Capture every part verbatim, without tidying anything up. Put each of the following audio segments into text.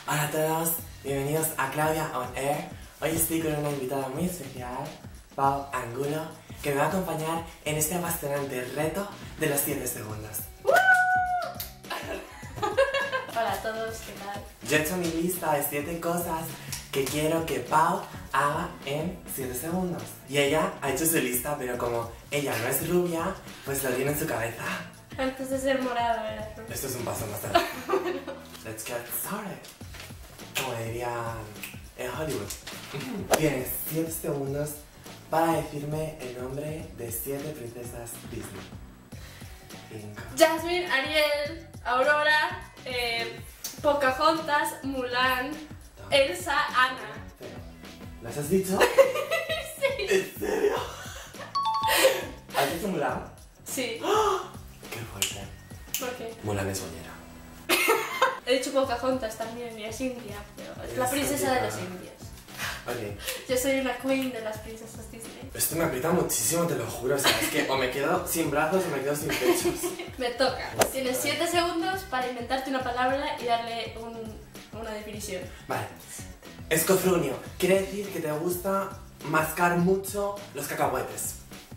Hola a todos, bienvenidos a Claudia On Air. Hoy estoy con una invitada muy especial, Pau Angulo, que me va a acompañar en este apasionante reto de los siete segundos. Hola a todos, ¿qué tal? Yo he hecho mi lista de siete cosas que quiero que Pau haga en siete segundos. Y ella ha hecho su lista, pero como ella no es rubia, pues lo tiene en su cabeza. Antes de ser morado era rubio. Esto es un paso más allá. Let's get started. Como diría en Hollywood. Tienes siete segundos para decirme el nombre de siete princesas Disney. cinco. Jasmine, Ariel, Aurora, eh, Pocahontas, Mulan, Elsa, Anna. ¿Las has dicho? Sí. ¿En serio? ¿Has dicho Mulan? Sí. ¡Qué fuerte! ¿Por qué? Mulan es bollera. He dicho Pocahontas también y es india, pero es la Es princesa de india. los indios. Ok. Yo soy una queen de las princesas Disney. Esto me aprieta muchísimo, te lo juro. O sea, es que o me quedo sin brazos o me quedo sin pechos. Me toca. Tienes siete segundos para inventarte una palabra y darle un, una definición. Vale. Escofrunio. Quiere decir que te gusta mascar mucho los cacahuetes.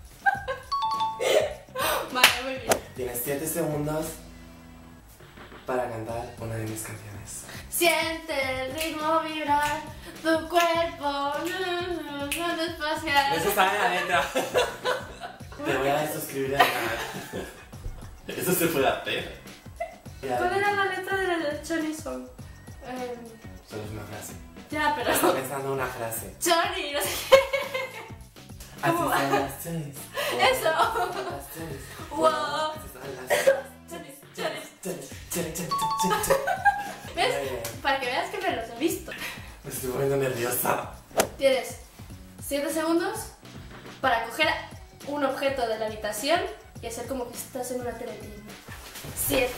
Vale, muy bien. Tienes siete segundos para cantar una de mis canciones. Siente el ritmo vibrar, tu cuerpo no, no, no espacial. Eso está en la letra. Te voy a desuscribir al canal. Eso se puede hacer. ¿Cuál era la letra de la Johnny Song? Eh, Solo es una frase. ya, pero... Estoy pensando una frase. Johnny, no sé qué. Así ¿Cómo? son las Johnnies. Eso. Las Johnnies. Wow. Así son las Johnny, Johnny. Johnnies. Johnny, Johnny, Johnny, Johnny. ¿Ves? Muy bien. Para que veas que me los he visto. Me estoy poniendo nerviosa. Tienes siete segundos para coger un objeto de la habitación y hacer como que estás en una teletienda. siete,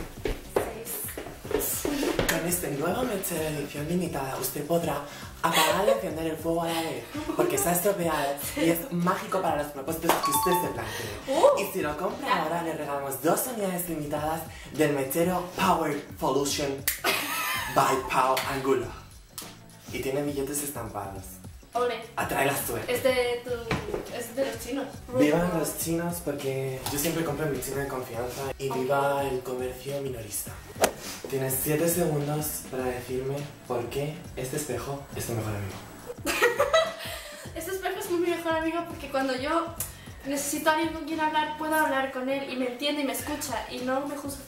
seis, Con este nuevo mechero de edición limitada, usted podrá apagar y encender el fuego a la vez, porque se ha estropeado y es mágico para los propósitos que usted se plantee. Uh. Y si lo compra ahora, le regalamos dos unidades limitadas del mechero Power Solution by Pau Angulo. Y tiene billetes estampados. ole. Atrae la suerte. Es de, tu, es de los chinos. Vivan los chinos, porque yo siempre compro en mi chino de confianza. Y viva el comercio minorista. Tienes siete segundos para decirme por qué este espejo es tu mejor amigo. Este espejo es mi mejor amigo porque cuando yo necesito a alguien con quien hablar, puedo hablar con él y me entiende y me escucha y no me juzga.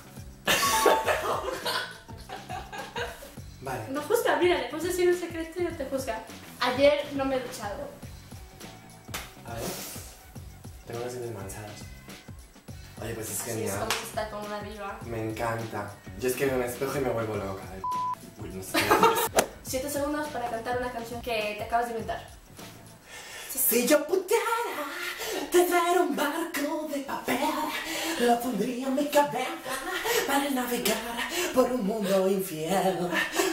Vale. No juzga, mira, le puedes decir un secreto y no te juzga. Ayer no me he duchado. A ver. Tengo los dientes manchados. Oye, pues es Así es genial. como se está con una diva. Me encanta. Yo es que veo un espejo y me vuelvo loca. Uy, no sé. Siete segundos para cantar una canción que te acabas de inventar. Si yo pudiera tener un barco de papel, lo pondría en mi cabeza para navegar por un mundo infiel.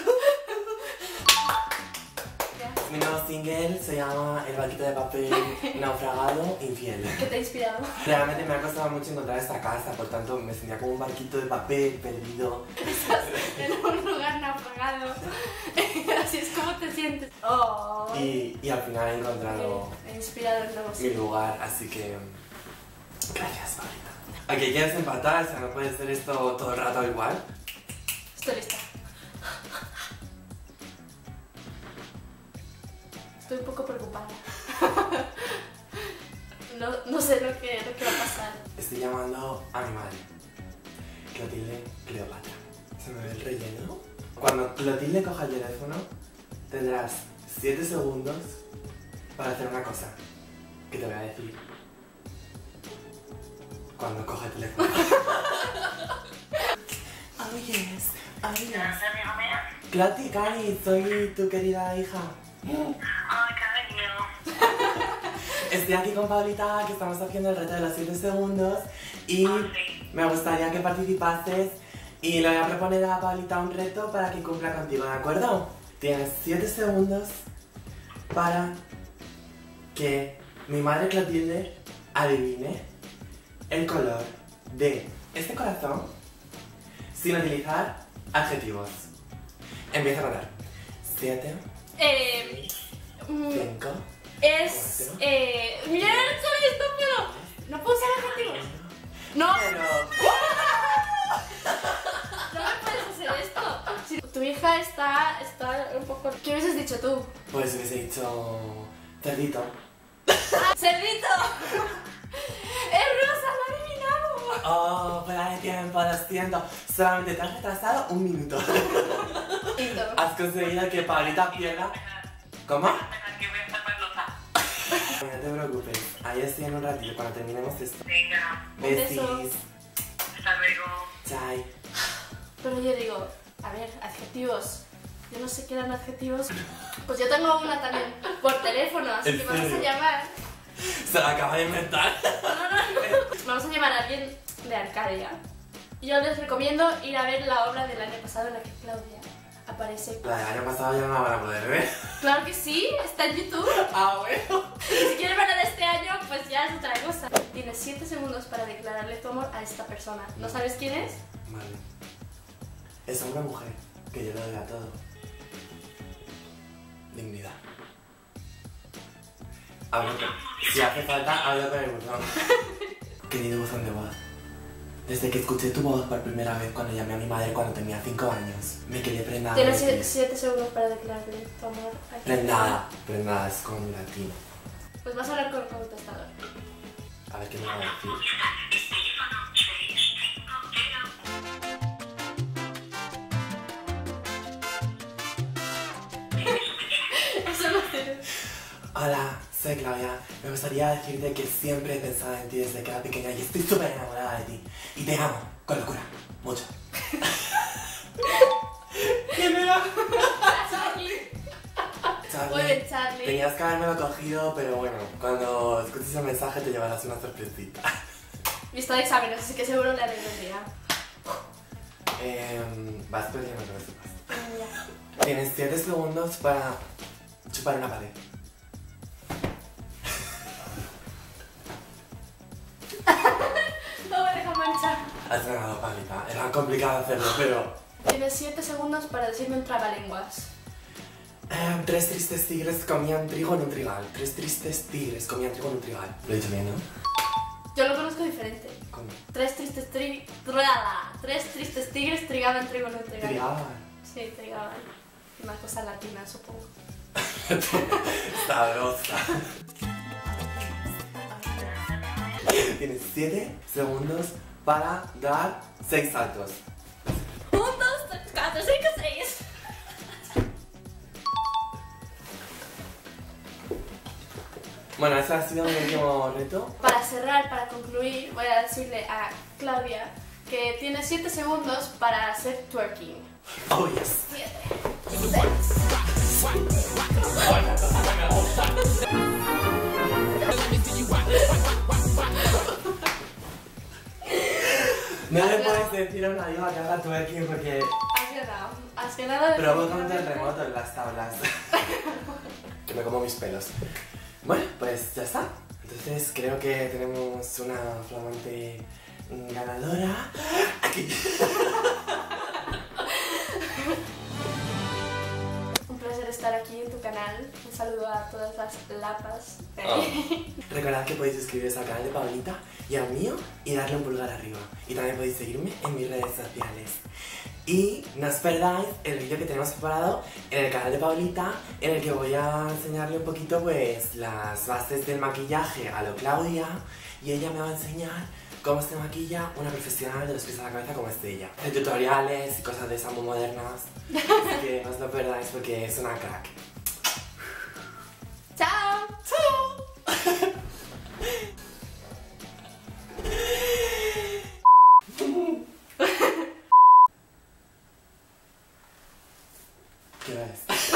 Mi nuevo single se llama El barquito de papel naufragado infiel. ¿Qué te ha inspirado? Realmente me ha costado mucho encontrar esta casa, por tanto me sentía como un barquito de papel perdido. Estás en un lugar naufragado. Así es como te sientes. Oh. Y, y al final he encontrado He inspirado el nuevo mi single. lugar, así que... Gracias, Paulita. Ok, ¿quieres empatar? O sea, no puede ser esto todo el rato igual. Estoy lista. Estoy un poco preocupada. No, no sé lo que, lo que va a pasar. Estoy llamando a mi madre. Clotilde Cleopatra. ¿Se me ve el relleno? Cuando Clotilde coja el teléfono, tendrás siete segundos para hacer una cosa que te voy a decir cuando coja el teléfono. Oh yes, oh yes. Cloti, Cari, soy tu querida hija. Ay, cariño. Estoy aquí con Paulita, que estamos haciendo el reto de los siete segundos y me gustaría que participases y le voy a proponer a Paulita un reto para que cumpla contigo, ¿de acuerdo? Tienes siete segundos para que mi madre Clotilde adivine el color de este corazón sin utilizar adjetivos. Empieza a contar. siete, Eh, mm, cinco, es... cuatro. Eh, mira, no sabes esto, pero... No puedo usar adjetivos. No, Pero... no me puedes hacer esto. Si tu hija está, está un poco... ¿Qué hubieses dicho tú? Pues hubiese dicho... Cerdito. ¡Ah, ¡Cerdito! ¡Es Rosa, lo he adivinado! Oh, fuera de tiempo, lo siento. Solamente te has retrasado un minuto. Lindo. Has conseguido que Paulita pierda... ¿Cómo? Que voy a estar más loca. No te preocupes, ahí estoy en un ratito cuando terminemos esto. Venga, beso. Besis. hasta luego. Chai. Pero yo digo, a ver, adjetivos. Yo no sé qué eran adjetivos. Pues yo tengo una también por teléfono, así ¿En que vamos a serio? llamar. Se la acaba de inventar. No, no, no. Vamos a llamar a alguien de Arcadia. Yo les recomiendo ir a ver la obra del año pasado en la que Claudia aparece. La del año pasado ya no la van a poder ver. Claro que sí, está en YouTube. Ah, bueno. Y si quieres ver la de este año, pues ya es otra cosa. Tienes siete segundos para declararle tu amor a esta persona. ¿No sabes quién es? Vale. Es una mujer que yo lo doy a todo. Dignidad. Hablo con... Si hace falta, hablo con el buzón. Querido buzón de voz. Desde que escuché tu voz por primera vez cuando llamé a mi madre cuando tenía cinco años, me quedé prendada. Tienes de ti. siete segundos para declararle tu amor a esta Prendada. Prendada es con latino. persona. Pues vas a hablar con el contestador. A ver qué me va a decir. Eso no tiene. Hola, soy Claudia. Me gustaría decirte que siempre he pensado en ti desde que era pequeña y estoy súper enamorada de ti. Y te amo, con locura, mucho. ¿Quién era? Charlie. Muy bien, Charlie. Tenías que habérmelo cogido, pero bueno, cuando escuches el mensaje te llevarás una sorpresita. Lista de exámenes, así que seguro le alegro el día. Eh, vas perdiendo que lo sepas. Ya. Tienes siete segundos para chupar una pared. No me deja manchar. Has ganado, Paulita. Era complicado hacerlo, pero... Tienes siete segundos para decirme un trabalenguas. Eh, tres tristes tigres comían trigo en un trigal. Tres tristes tigres comían trigo en un trigal. Lo he dicho bien, ¿no? Yo lo conozco diferente. ¿Cómo? Tres tristes tri... trala. Tres tristes tigres trigaban trigo en un trigal. Trigaban. Sí, trigaban. Una cosa latina, supongo. Sabrosa. Tienes siete segundos para dar seis saltos. Un, dos, tres, cuatro, cinco, seis. Bueno, ese ha sido mi último reto. Para cerrar, para concluir, voy a decirle a Claudia que tiene siete segundos para hacer twerking. Oh, yes. siete, seis. No le puedes decir a una diva que haga twerking porque Has ganado. Has ganado. provoca un terremoto en las tablas. Que me como mis pelos. Bueno, pues ya está. Entonces creo que tenemos una flamante ganadora. Aquí. Un placer estar aquí en tu canal. Un saludo a todas las lapas. Oh. Recordad que podéis suscribiros al canal de Paulita y al mío y darle un pulgar arriba. Y también podéis seguirme en mis redes sociales. Y no os perdáis el vídeo que tenemos preparado en el canal de Paulita, en el que voy a enseñarle un poquito pues las bases del maquillaje a lo Claudia, y ella me va a enseñar cómo se maquilla una profesional de los pies a la cabeza como es ella. De tutoriales y cosas de esas muy modernas. Así que no os lo perdáis porque es una crack. ¡Chao! ¡Chao! ¿Qué hora es?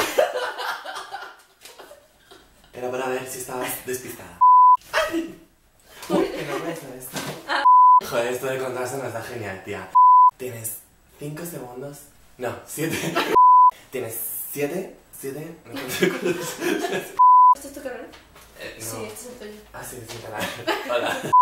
Era para ver si estabas despistada. ¡Ay! Uy, que no me hizo esto. Joder, esto de contarse no está genial, tía. Tienes cinco segundos. No, siete. Tienes siete, siete. No sé cuántos. ¿Este es tu canal? Eh, no. Sí, este es el tuyo. Ah, sí, es mi canal. Hola.